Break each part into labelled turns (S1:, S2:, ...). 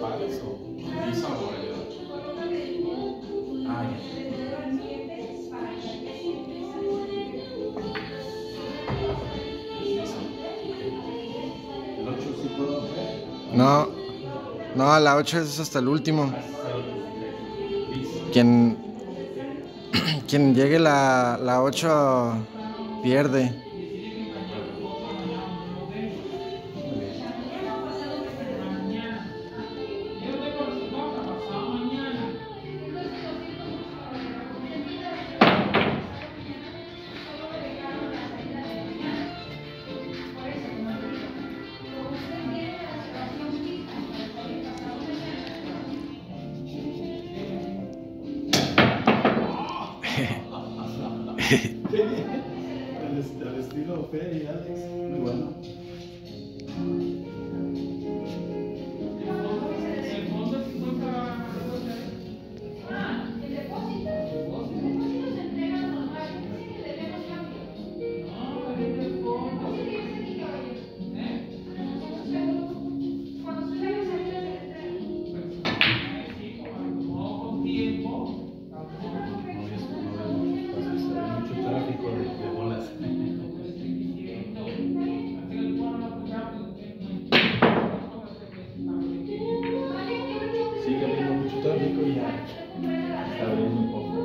S1: pares o lisa o rayada? Ah, ya. Lisa. ¿El 8 sí puedo ver?
S2: No, no, la 8 es hasta el último.
S1: Lisa.
S2: Quien llegue la 8 pierde.
S1: Al estilo Fe y Alex, muy bueno. Mucho tráfico de bolas. Sigue habiendo mucho tráfico y ya está abriendo un poco.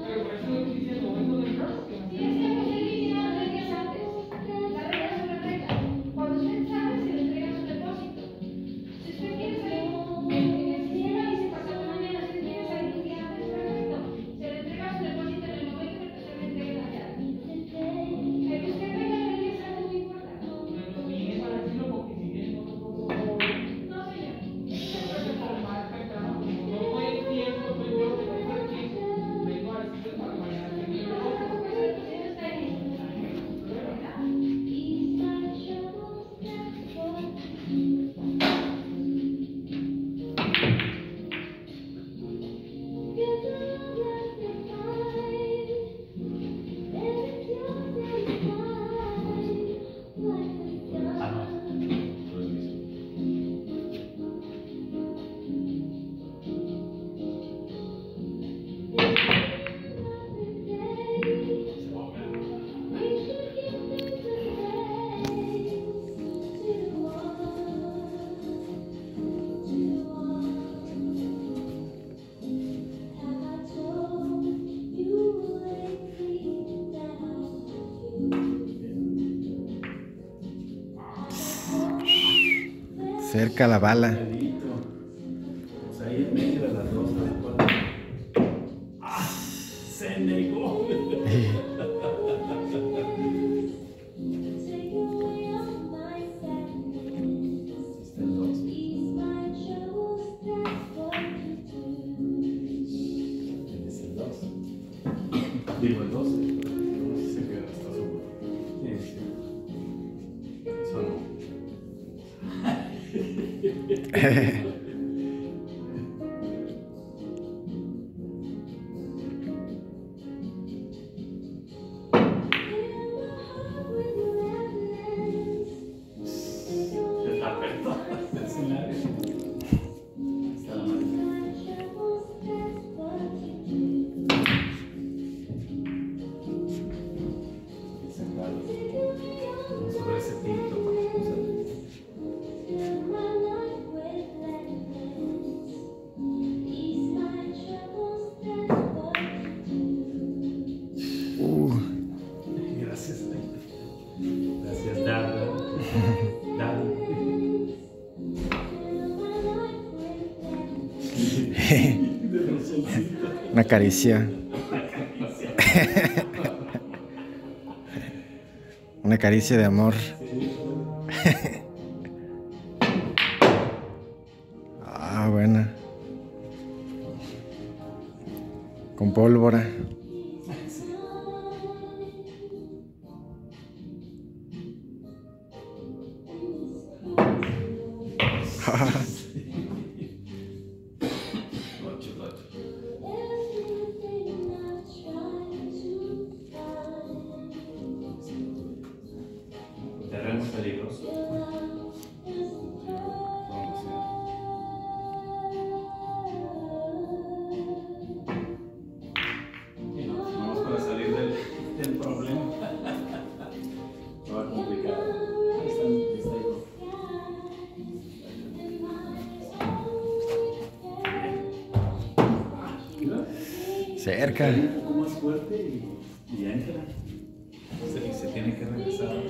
S2: Cerca la bala.
S1: Pues ahí en medio de las dos, ¡ah! Se negó. Digo el 12. No sé si se queda hasta seguro. Sí. Eso no. Está apretado. Es un área. Está la mano. Vamos a ver ese tinto. Gracias. Gracias, Dada. Dada.
S2: Una caricia. Una caricia de amor. Ah, buena. Con pólvora.
S1: Terreno. muy peligroso.
S2: Cerca.
S1: Un poco más fuerte y entra. Se tiene que regresar. Sí.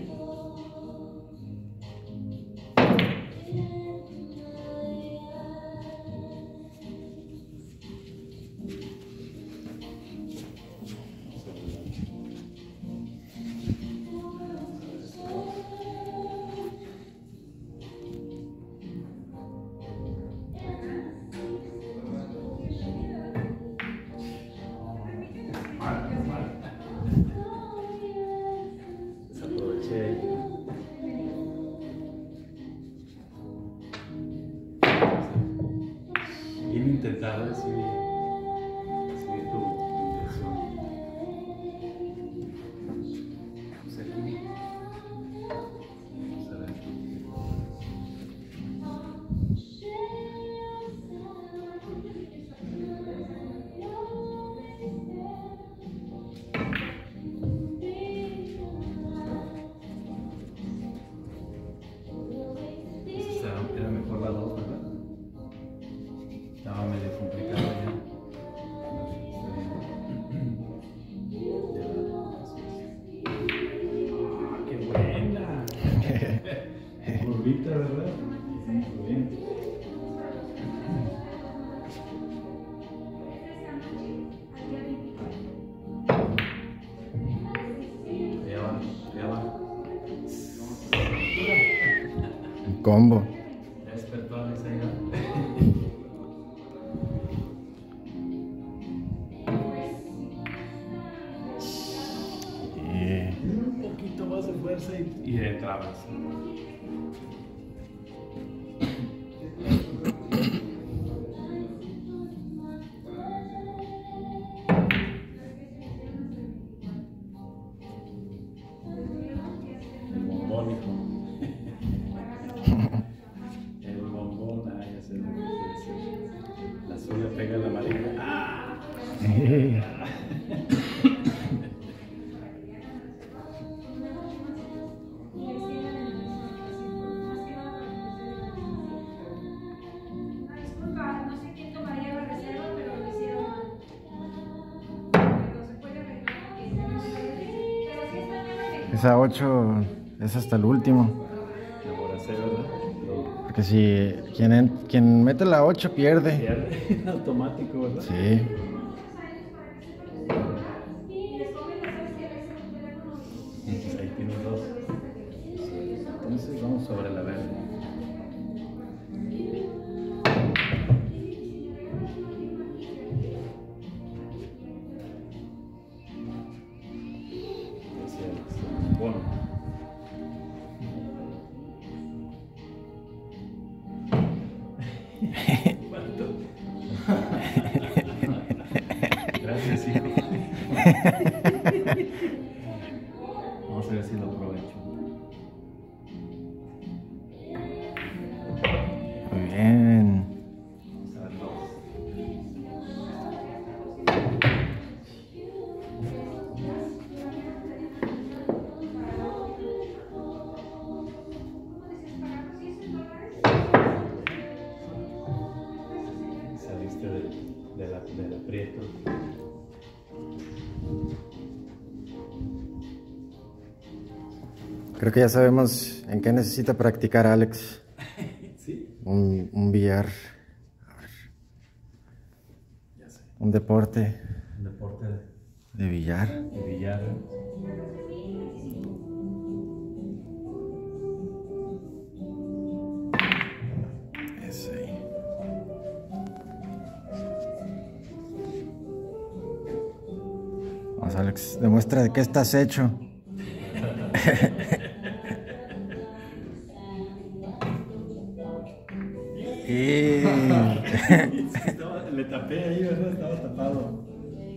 S1: Desaproveché ahí. Bien intentado decidir tu intención. Vamos aquí. Vamos a ver. Era mejor la 2, ¿verdad? Estaba medio complicado ya. ¡Ah, qué buena! Curvita, ¿verdad? Muy bien. Allá va, allá va.
S2: Combo.
S1: Ya despertó a esa hija. Un poquito más de fuerza y de trabas. El bombón, hijo. El bombón, ya sé lo que quiere decir. La suya pega la amarilla. ¡Ah!
S3: Disculpa, no sé quién tomaría la reserva, pero lo hicieron mal. Pero se puede arreglar. Pero sí está bien arreglado.
S2: Esa 8 es hasta el último.
S1: Ahora sé, ¿verdad?
S2: Porque si quien mete la 8 pierde.
S1: Pierde en automático, ¿verdad?
S2: Sí.
S1: Pues ahí tienes dos. Entonces vamos sobre la verde. Bueno. Gracias, hijo. Vamos a ver si lo aprovecho.
S2: Muy bien.
S1: Vamos a ver dos. Saliste del aprieto.
S2: Creo que ya sabemos en qué necesita practicar Alex.
S1: ¿Sí?
S2: Un billar. A ver,
S1: Ya sé.
S2: un deporte
S1: Un deporte
S2: de billar.
S1: de billar.
S2: Eso ahí. Vamos, Alex, demuestra de qué estás hecho.
S1: Le tapé ahí, ¿verdad? Estaba tapado.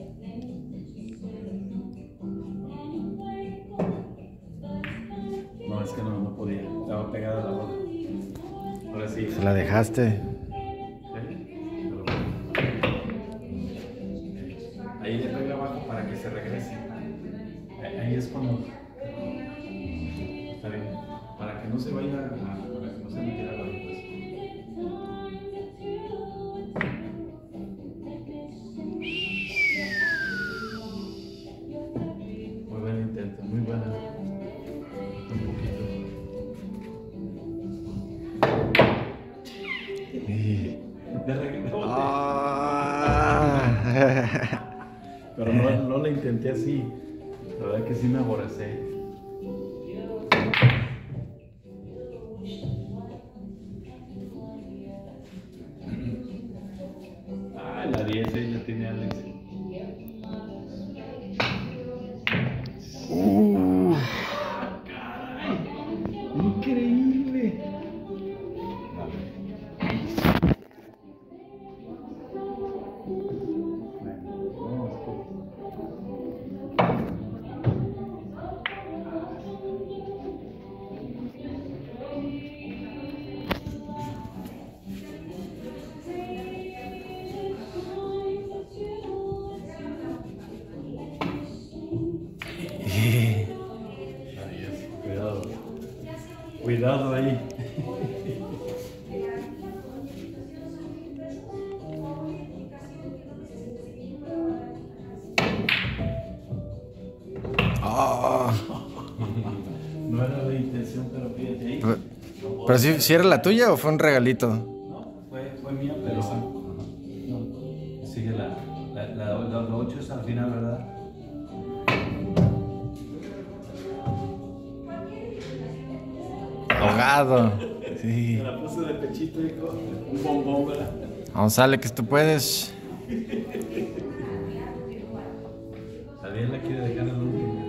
S1: No, es que no podía. Estaba pegada a la bola. Ahora sí.
S2: Se la dejaste.
S1: Ahí le pega abajo para que se regrese. Ahí es cuando. Está bien. Para que no se vaya para que no se metiera abajo. Pues. Pero no la intenté así. La verdad que sí me aborrecé. Ah, la 10 ya tiene Alex. Increíble. Cuidado. Cuidado ahí.
S2: Oh.
S1: No era la intención, pero fíjate ahí.
S2: ¿Pero si era la tuya o fue un regalito?
S1: No, fue mía, pero no. Sigue la 8 es al final, ¿verdad?
S2: Ahogado. Sí.
S1: Me la puse de pechito, hijo. Un bombón, ¿verdad?
S2: Vamos, sale que tú puedes.
S1: Alguien la quiere dejar en el último.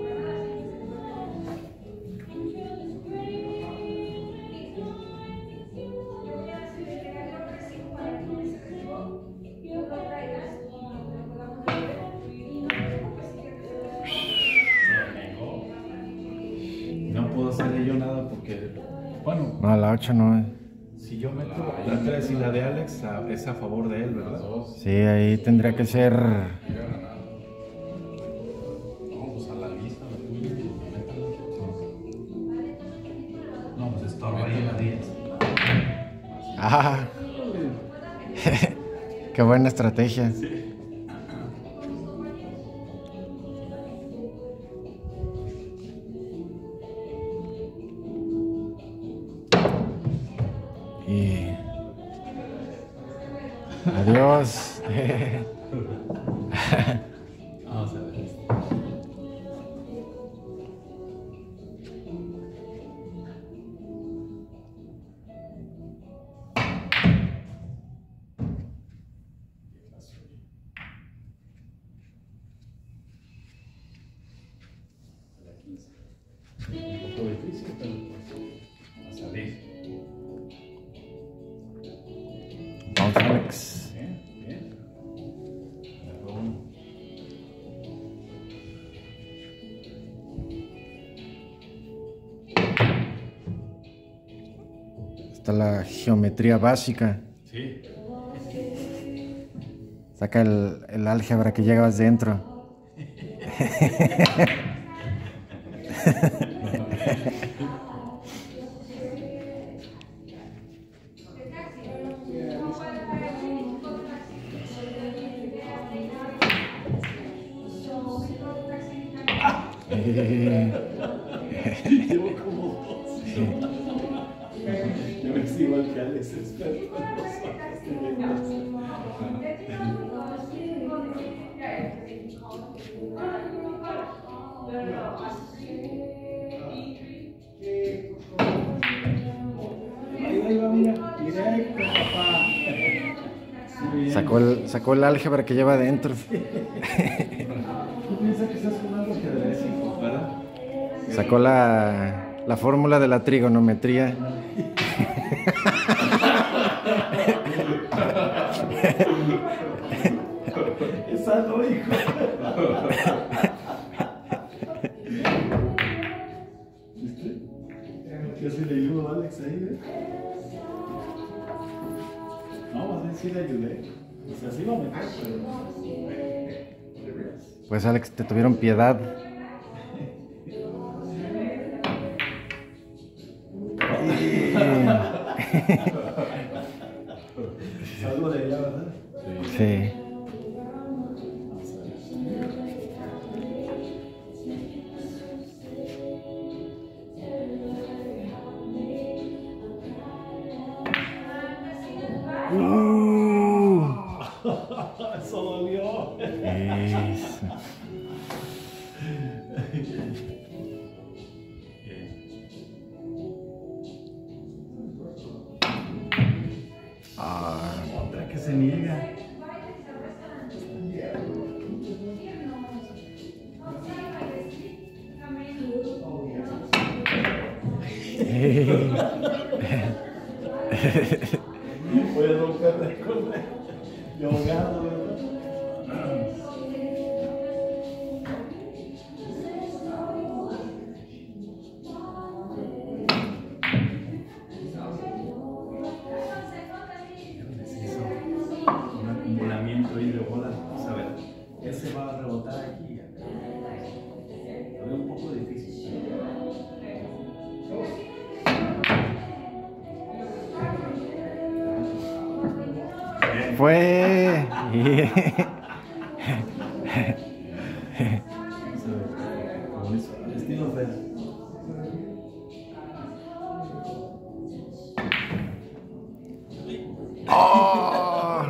S1: No puedo hacerle yo nada porque, bueno,
S2: No, la 8 no.
S1: si yo meto la 3 y la de Alex, es a favor de él, ¿verdad?
S2: Sí, ahí tendría que ser.
S1: No, pues a la lista, no, pues estorba ahí en la 10.
S2: Ah. Qué buena estrategia. Y adiós.
S1: Vamos a ver esto. Un poco difícil, pero va a salir.
S2: Vamos, Alex.
S1: Bien, bien. Agarró uno.
S2: Está la geometría básica.
S1: Sí.
S2: Saca el álgebra que llevas dentro.
S1: Llevo como dos. Yo me sigo al que Alex es experto en los Ahí va, mira, directo, papá. Muy bien.
S2: Sacó el álgebra que lleva dentro.
S1: ¿Tú piensas que estás jugando ajedrez, hijo, verdad?
S2: Sacó la fórmula de la trigonometría.
S1: Esa no, hijo. ¿Viste? Yo sí le ayudo a Alex ahí, ¿eh? No, más bien sí le ayudé. O sea, sí lo metí, pero...
S2: Pues Alex, te tuvieron piedad.
S1: Algo de allá, ¿verdad?
S2: Sí.
S1: Vamos a ver. Eso dolió.
S2: Eso. Ah,
S1: Otra que se niega. Puede romper récord. Yo ahogado, ¿verdad? Un acumulamiento ahí de bolas. Vamos a ver. Ese va a rebotar aquí. Lo veo un poco difícil.
S2: fue.
S1: Como eso, estilo Fed.
S2: ¡Oh!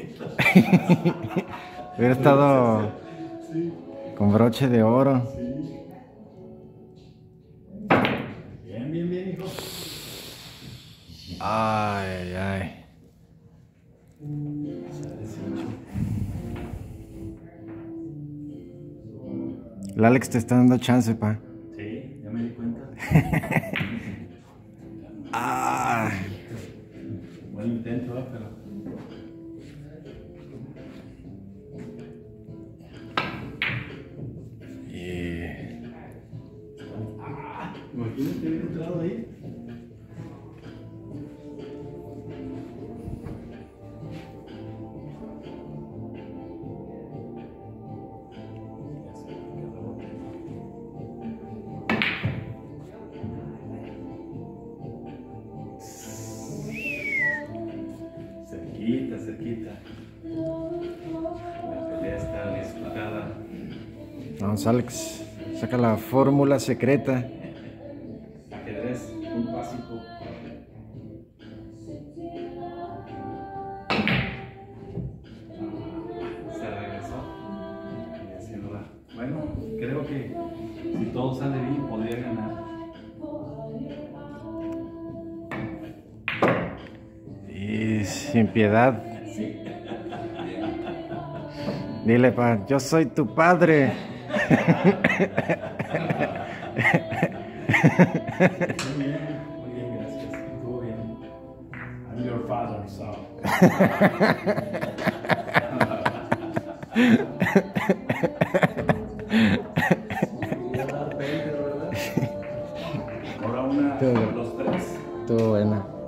S2: Hubiera estado
S1: Sí,
S2: con broche de oro.
S1: sí. Bien, bien, bien, hijo.
S2: Ay, ay. El Alex te está dando chance, pa.
S1: Sí, ya me di cuenta.
S2: Ah.
S1: Buen intento, pero. Imagínate haber entrado ahí. Cerquita, cerquita. La pelea está disputada.
S2: Vamos, Alex. Saca la fórmula secreta.
S1: Ajedrez, muy básico. Se regresó. Y así no va. Bueno, creo que si todo sale bien, podría ganar.
S2: Y sin piedad.
S1: Sí.
S2: Dile, pa, yo soy tu padre.
S1: Muy bien, gracias. Estuvo bien. I'm your father, so. Ahora una,
S2: Todo.
S1: los tres.
S2: Estuvo buena.